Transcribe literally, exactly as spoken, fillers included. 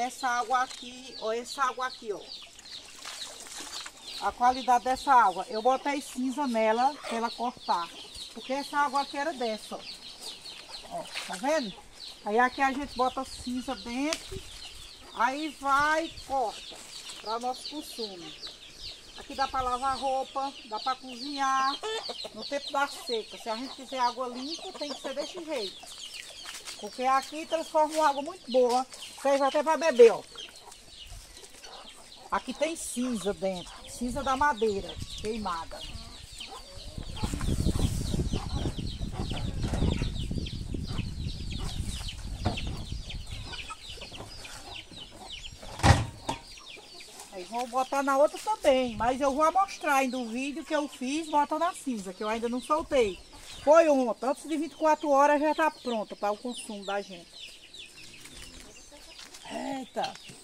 essa água aqui, ó, essa água aqui, ó. A qualidade dessa água. Eu botei cinza nela pra ela cortar. Porque essa água aqui era dessa, ó. Ó, tá vendo? Aí aqui a gente bota cinza dentro. Aí vai e corta para nosso consumo. Aqui dá para lavar roupa, dá para cozinhar. No tempo da seca, se a gente quiser água limpa, tem que ser desse jeito. Porque aqui transforma uma água muito boa. Serve até para beber, ó. Aqui tem cinza dentro. Cinza da madeira queimada. Aí vou botar na outra também, mas eu vou mostrar ainda o vídeo que eu fiz botando a cinza, que eu ainda não soltei. Foi ontem, antes de vinte e quatro horas já está pronta para o consumo da gente. Eita!